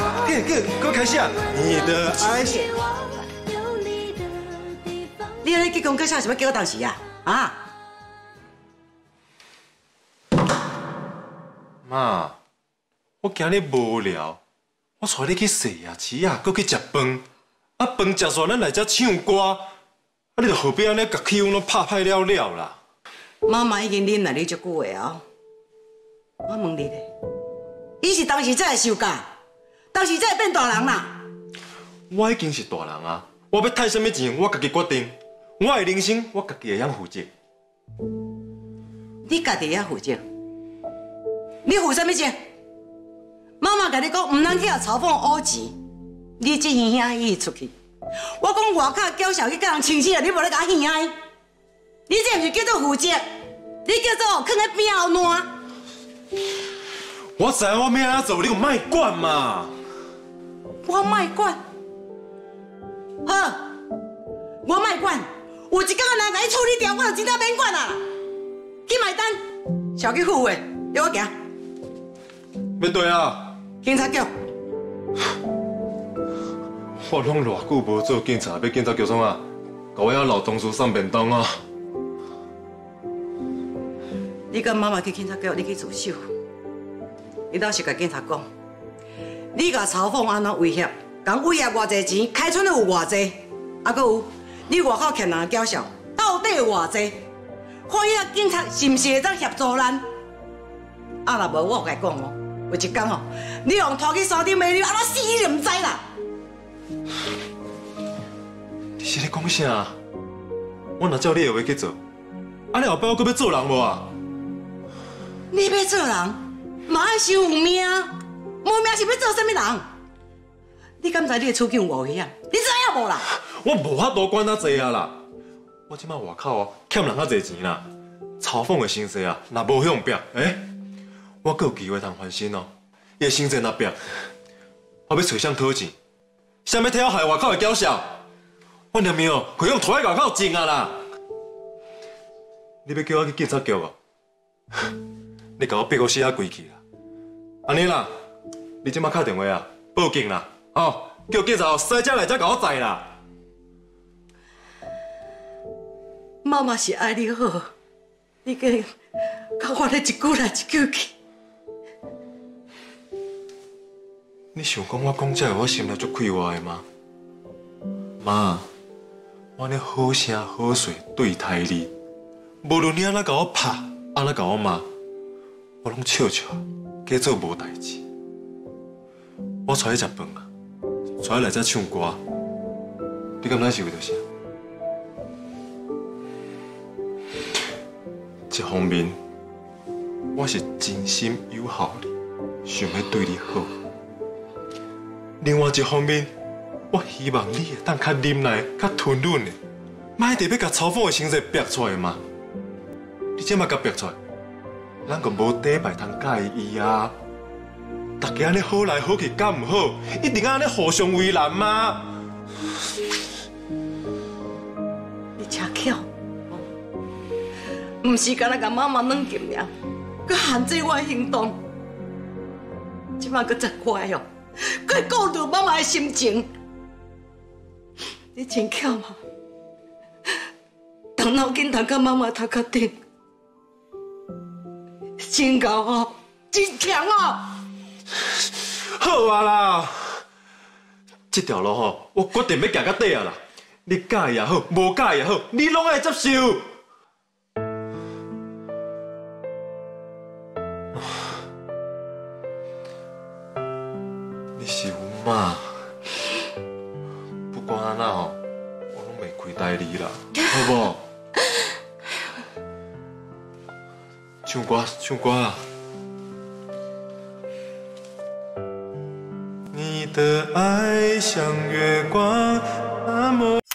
搁开始啊！你的爱是。 你安尼结婚，搁啥想要叫我当时啊？啊？ 妈，我今日无聊，我带你去洗牙齿啊，搁去食饭。啊，饭食煞，咱来遮唱歌。啊，你著何必安尼甲气氛拢拍歹了了啦？ 妈妈已经忍耐你足久的啊！我问你咧，伊是当时才会受教，当时才会变大人啦。 我已经是大人啊，我要赚什么钱，我家己决定。我的人生，我家己会晓负责。 你家己也负责？你负什么责？妈妈甲你讲，唔通去互嘲讽乌钱，你这耳兄伊出去。我讲外口娇小去甲人亲亲，你无咧甲我耳兄，你这毋是叫做负责？你叫做囥喺边后烂。 我知影我要安怎做，你就莫管嘛。 我莫管，好，我莫管。有一天人甲你处理掉，我就真正免管啊！去买单，小去付的，跟我行。 要对啊！ 警察局。 我拢偌久无做警察，要警察局创啊？甲我遐老同事送便当啊！ 你跟妈妈去警察局，你去自首。你倒是甲警察讲，你甲嘲讽安怎威胁，讲威胁偌济钱，开村有偌济，啊，搁有你外口欠人的缴销，到底有偌济？看遐警察是毋是会当协助咱？啊，若无我甲你讲哦，有一天哦，你用拖去山顶美女，安怎死你就毋知啦。 你是咧讲啥？我若照你的话去做，啊，你后摆我搁要做人无啊？ 你要做人，嘛爱想有命，无命是要做啥物人？你敢知你的处境有危险？你知影无啦？ 我无法度管遐济啊啦！我即摆外口哦欠人遐济钱啦，嘲讽的形势啊，若无向壁，我阁有机会通翻身哦。伊的形势若壁，我要找谁讨钱？谁要替我害外口的缴销？我念命哦，会用拖在外口种啊啦！你要叫我去警察局哦？你甲我逼我死啊规气啦！安尼啦，你即摆打电话啊，报警啦，哦，叫警察驶车来遮甲我载啦。 妈妈是爱你好，你竟然甲我咧一句来一句去。 你想讲我讲这我心内足快活的吗？妈，我咧好声好势对待你，无论你安怎甲我拍，安怎甲我骂，我拢笑笑，假做无代志。我带你食饭啊，带你来遮唱歌，你敢知是为着啥？一方面，我是真心友好你，想要对你好；另外一方面，我希望你会当较忍耐、较吞忍的，莫一直要甲嘲讽的形势逼出来嘛。你这马甲逼出来，咱个无底牌通介意啊！大家安尼好来好去，敢唔好？一定安尼互相为难吗？ 你真巧。唔是干那甲妈妈软禁尔，佮限制我的行动。即摆佮责怪哦，佮顾虑妈妈的心情。你真巧嘛，动脑筋通甲妈妈头壳顶，真够哦，真强哦。 好啊啦，这条路吼，我决定要行到底啊啦！你介意也好，无介意也好，你拢爱接受。你是阮妈，不管安怎吼，我拢袂亏待你啦，好无？唱歌，唱歌啊！你的爱像月光，那么。